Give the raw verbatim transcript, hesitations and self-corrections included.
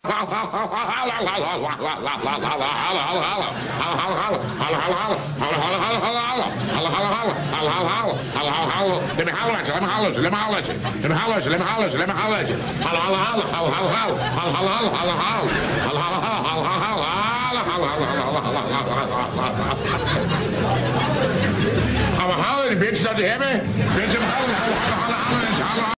Let me holler at you, let me holler at you, let me holler at you, let me holler at you, let me holler at you, let me holler at you. Holla, holla, holla, holla, holla, holla, holla, holla, holla, holla, holla, holla, holla, holla, holla, holla, holla, bitch, don't you hear me? Bitch, I'm hollering, holla, holla, holla, holla.